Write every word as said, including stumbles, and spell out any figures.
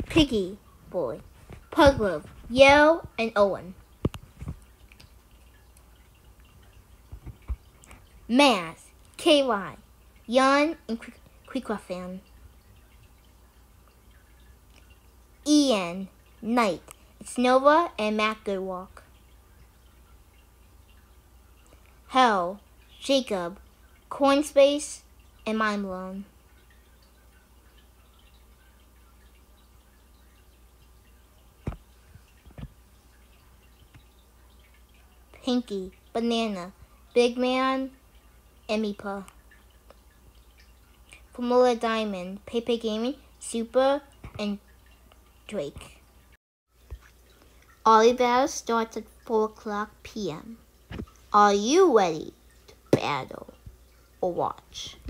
Piggy Boy, Pugglove, Yale, and Owen. Maz, K Y, Jan, and Quiquafan. Ian, Knight, it's Nova and Matt Goodwalk. Hell, Jacob, Coinspace, and Mindblown. Pinky, Banana, Big Man, and Meepa. Formula Diamond, Pepe Gaming, Super, and Drake. Ollie starts at four o'clock p m Are you ready to battle or watch?